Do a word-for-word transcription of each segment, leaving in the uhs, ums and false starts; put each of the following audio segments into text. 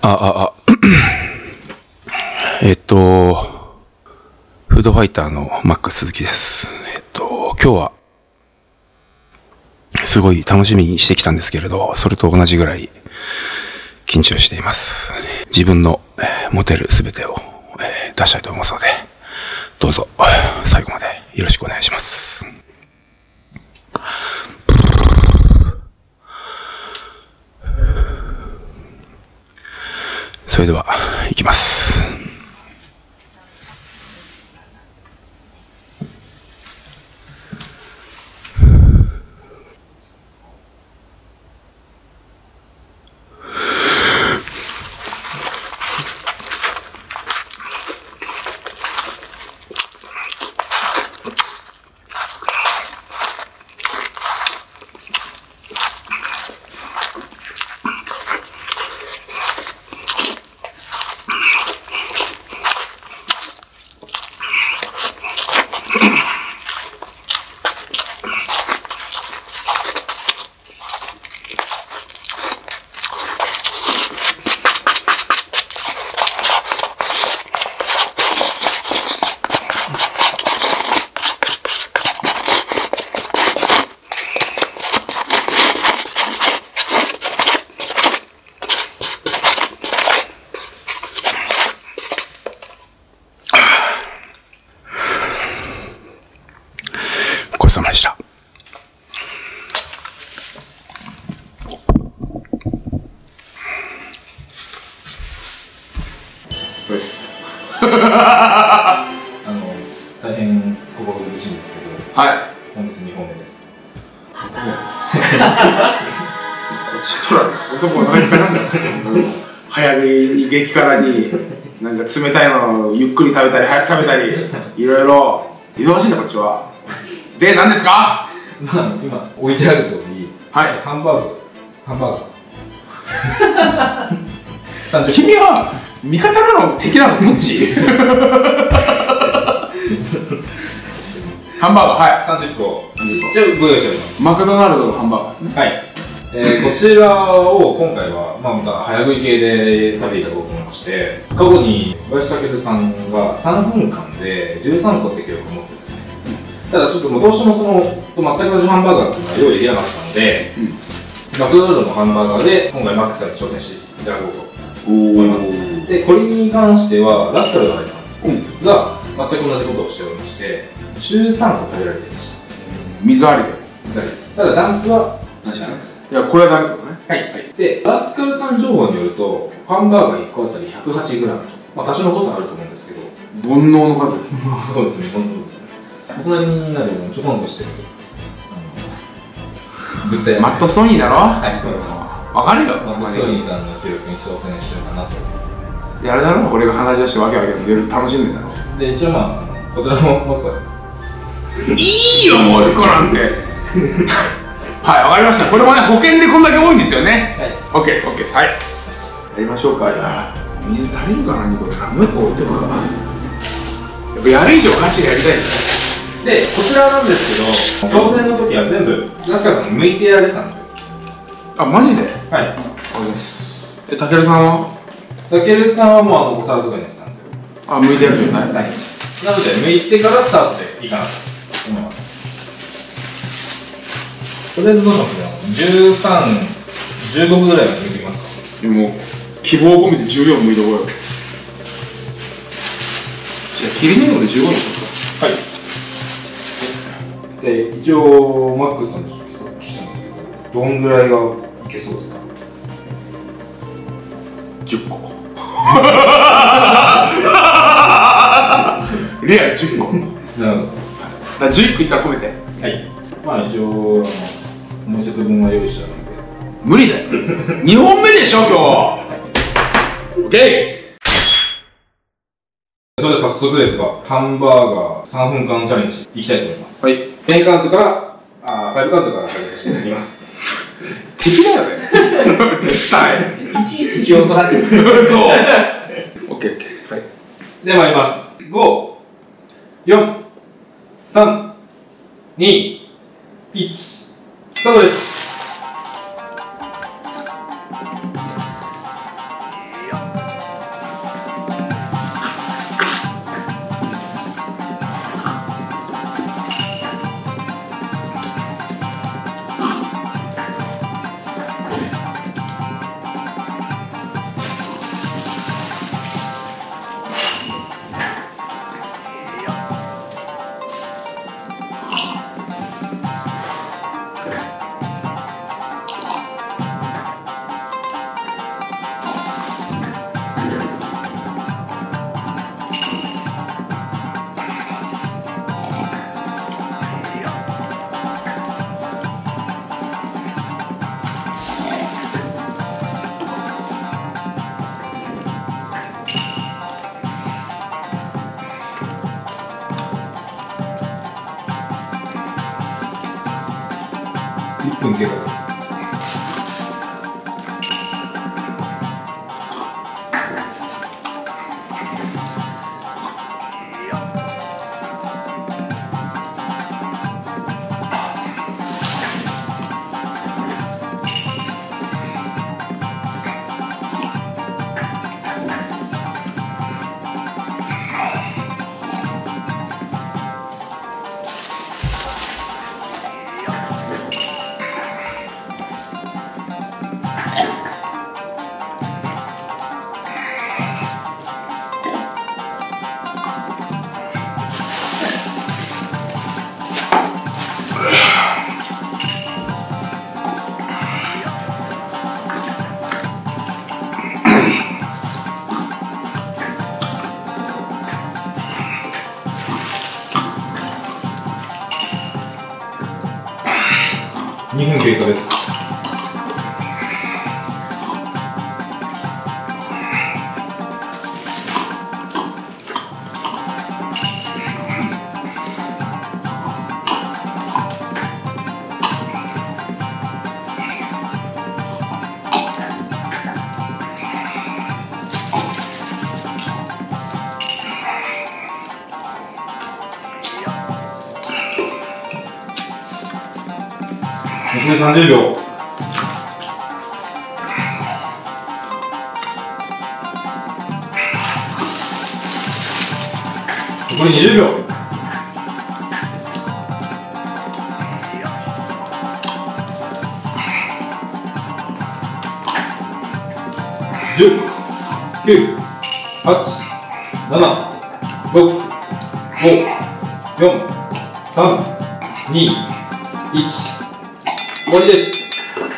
あ、あ、あ、えっと、フードファイターのマック鈴木です。えっと、今日は、すごい楽しみにしてきたんですけれど、それと同じぐらい緊張しています。自分の、えー、持てるすべてを、えー、出したいと思いますので、どうぞ最後までよろしくお願いします。それでは行きます。ごちそうさまでした。 です。あの大変心苦しいんですけど、はい。本日にほんめです。こっちとらです。そこがいっぱいなんだよ。早食いに激辛になんか冷たいのをゆっくり食べたり早く食べたりいろいろ忙しいんだこっちは。で何ですか？まあ今置いてある通り、はい、ハンバーグ、ハンバーガー。君は味方なの敵なのどっち？ハンバーガー、はい、さんじゅっこ一応ご用意しております。マクドナルドのハンバーガーですね。はい、えー、こちらを今回は、まあ、また早食い系で食べていただこうと思いまして、過去に小林健さんがさんぷんかんでじゅうさんこって記録を持ってるんですね。ただちょっともうどうしてもその全く同じハンバーガーっていうのは用意できなかったので、うん、マクドナルドのハンバーガーで今回マックスさんに挑戦していただこうと思います。で、これに関してはラスカルガイさんが全く同じことをしておりまして、じゅうさんこ食べられていました。水ありで水ありです。ただダンプはしなかったです。いや、これはダメってことね。はい、はい、で、ラスカルさん情報によるとハンバーガーいっこあたり ひゃくはちグラム と、まあ多少の誤差あると思うんですけど、煩悩の数ですね。そうですね、煩悩ですね。大人になるようにちょこんとしてる物体マット・ストニーだろ。はい、わかるよ。マット・ストニーさんの記録に挑戦しようかなと。で、あれだろ、俺が鼻出してわけわけで楽しんでんだろ。で、一応まあこちらももういっこです。いいよ、もういっこなんて。はい、わかりました。これもね、保険でこんだけ多いんですよね。はい、OK です、OK です。はい、やりましょうか。水足りるかな、にこで。もういっこ置いとくか。やっぱやる以上歌詞でやりたいんですね。で、こちらなんですけど、挑戦の時は全部ラスカルさん向いてやれてたんですよ。あ、マジで？はい。あれです。え、たけるさんは？たけるさんはもうあのお皿とかにやってたんですよ。あ、向いてやる状態？はい。なので、向いてからスタートでいいかなと思います。とりあえずどうしますか？じゅうさん、じゅうごふんぐらいは向いていきますか？もう、希望を込めてじゅうよん向いてこよう。じゃあ、切り抜くのでじゅうごにしますか？はい。で、一応マックスさんにお聞きしたんですけど、どんぐらいがいけそうですか？じゅっこ。レアじゅっこ。なるほど。じゅういっこいったら込めて。はい。まあ一応もうセット分は用意したので。無理だよ。にほんめでしょ今日。オッケー。それで早速ですが、ハンバーガーさんぷんかんチャレンジいきたいと思います。はい。テンカウントから、あー、ファイブカウントから始めさせていただきます。敵だよね。絶対。いちいち気をそらしてる。そう。オッケーオッケー。はい。では参ります。ご、よん、さん、に、いち、スタートです。 いっぷん経過です。にふん経過です。残りさんじゅうびょう。残りにじゅうびょう。じゅう、きゅう、はち、なな、ろく、ご、よん、さん、に、いち。終わりです。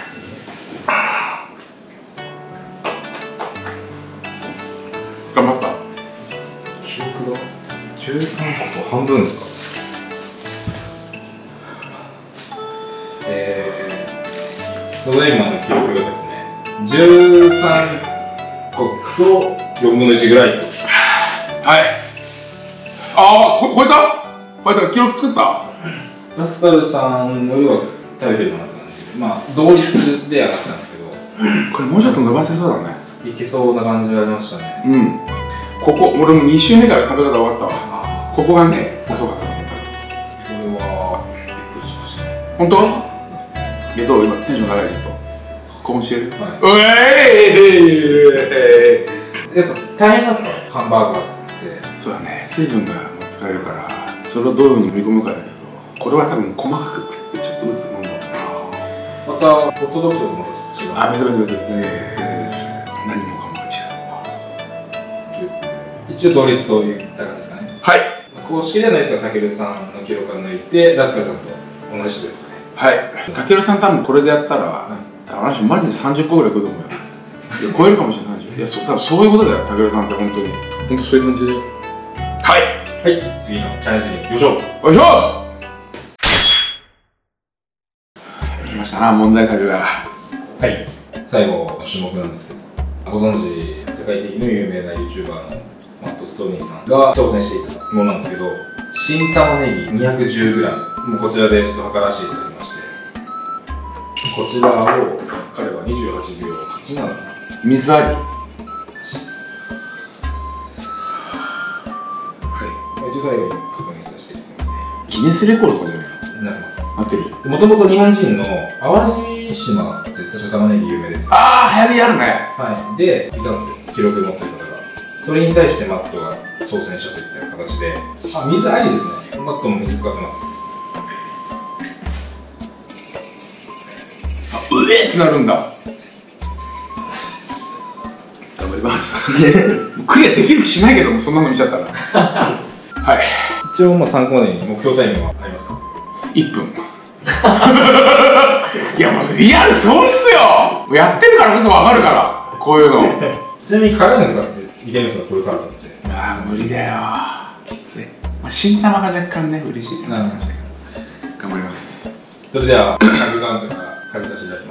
頑張った。 記録がじゅうさんこと半分ですか。えー、ただいまの記録がですね、じゅうさんことよんぶんのいちぐらい。 はい。ああ、こ超えた超えた。記録作った。 ラスカルさんよりは食べてるかなって感じで、まあ同率で上がっちゃうんですけど、 これもうちょっと伸ばせそうだね。 いけそうな感じがありましたね。 うん。ここ、俺もに週目から食べ方終わったわ。ここがね、遅かったと思った。 これはびっくりしましたね。 本当？えどう今テンション高いちょっと。興奮してる？ はい。 うえーやっぱ大変なんですか？ハンバーガーって。 そうだね。水分が持ってかれるから、それをどういうふうに盛り込むかだけど、これは多分細かく食ってちょっとずつ飲んだかな。 またホットドッグとも違う。 あ、別々別々全然別々。何もかも違う。 一応同率と言ったからですかね。 はい。 公式ではないですが、たけるさんの記録を抜いて、ラスカルさんと同じということで。 はい。たけるさん多分これでやったら、あの人マジでさんじゅっこぐらい食うと思うよ。いや超えるかもしれないでしょ。いや、そ多分そういうことだよ、たけるさんって本当に。本当そういう感じで。はい。 はい。次のチャレンジに行きましょう。 よいしょ。来ましたな、問題作が。 はい。最後の種目なんですけど、ご存知、世界的に有名な ユーチューバーのマット・ストーニーさんが挑戦していたものなんですけど、新玉ねぎ にひゃくじゅうグラム、もうこちらでちょっと測らせていただきまして、こちらを彼はにじゅうはちびょうはちなな。 水あり。はい。 一応最後に確認させていただきますね。 ギネスレコードとかじゃないになってます。 合ってる。 もともと日本人の淡路島って確か玉ねぎ有名ですよ。 ああ、流行りあるね。 はい。で、いたんですよ。記録持ってる方が。それに対してマットが挑戦したといった形で、あ、水ありですね。マットも水使ってます。 あ、うえってなるんだ。頑張ります。クリアできる気しないけども、そんなの見ちゃったら。はい。 一応、まあ参考までに目標タイムはありますか？ いっぷん。いや、もうリアルそうっすよ。やってるからこそわかるから、こういうの。 ちなみに辛いのだっていけるんですか？こういう辛さって。 ああ、無理だよ。きつい。まあ、新玉が若干ね、嬉しいな。頑張ります。 それでは、タグカウントから始めさせていただきます。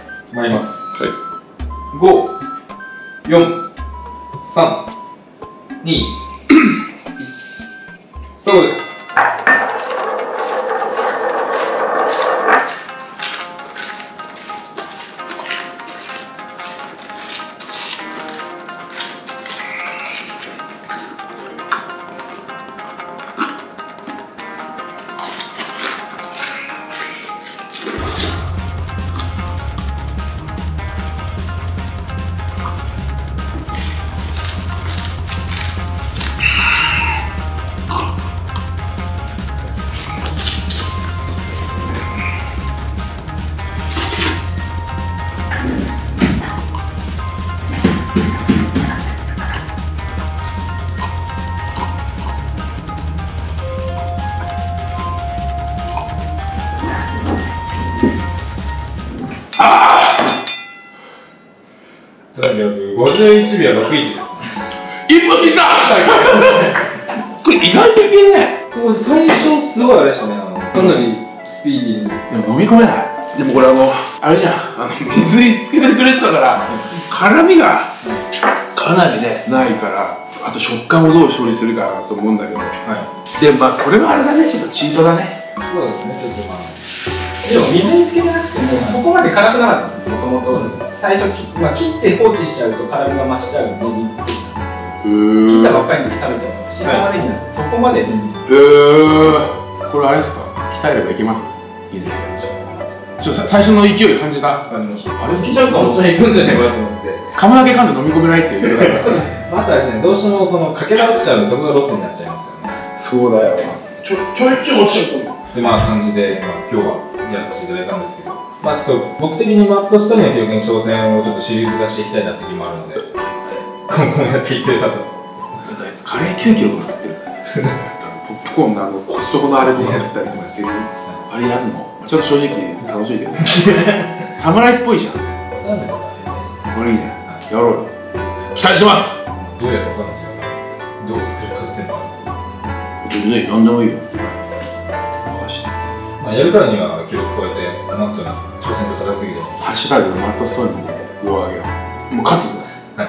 参ります。 はい。 ご、よん、さん、に、いち、そうです。 ああごじゅういちびょうろくいちです。 一発いったこれ意外といけるね。 そう最初すごいあれでしたね。かなりスピーディーに。 でも飲み込めない。でもこれあのあれじゃん、あの水につけてくれてたから辛みがかなりねないから、あと食感をどう処理するかなと思うんだけど、はい、でまあこれはあれだね、ちょっとチートだね。 そうですね、ちょっとまあでも水につけてなくてもそこまで辛くなかったです。もともと最初き、まあ、切って放置しちゃうと辛みが増しちゃうんで水つけてたんですよ。切ったばっかりに食べても白玉ねぎなんでそこまで。へえこれあれですか、鍛えればいけます？いいですよ。ちょっと最初の勢い感じた。 感じました。あれいけちゃうかもちろんいくんじゃないかなと思って。 噛むだけ噛んで飲み込めないっていう。 あとはですね、どうしてもそのかけ直しちゃうとそこがロスになっちゃいますよね。 そうだよ。ちょちょいちょい落ちちゃったの。 でまあ感じで、まあ、今日はやらせていただいたんですけど、まあちょっと僕的にマットストには経験挑戦をちょっとシリーズ化していきたいなって気もあるので、今後もやっていければと。だってあいつカレーきゅうキロとか食ってるからポップコーンのあのコストコのあれとか食ったりとかしてる。あれやるのちょっと正直楽しいけど侍っぽいじゃん。これいいね、やろうよ。期待してます。 どうやるか分かんないですよ。どう作るかっていうのは全然何でもいいよ。 まあやるからには記録超えてマットな挑戦と高すぎてもハッシュタグマットストーリーで上上げよう。もう勝つぞ。はい。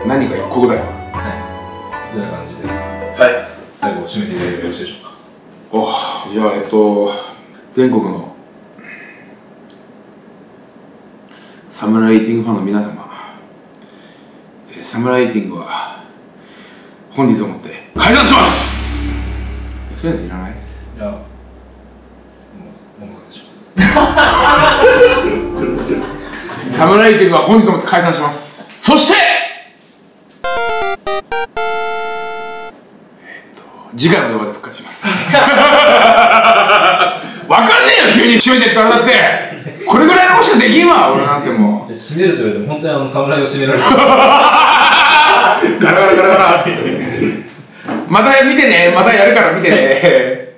何かいっこぐらいは。 はい。みたいな感じで。 はい。 最後締めていただいてよろしいでしょうか。 おじゃあえっと全国のサムライティングファンの皆様、サムライティングは本日をもって解散します。そういうのいらない？ いや、もうお任せします。 サムライティングは本日をもって解散します。そしてえっと次回の動画で復活します。わかんねえよ急に締めてってあれだって。これぐらいのことしかできんわ俺なんてもう。 締めると言われても本当にあの侍を締められる。 ガラガラガラガラってまた見てね、またやるから見てね。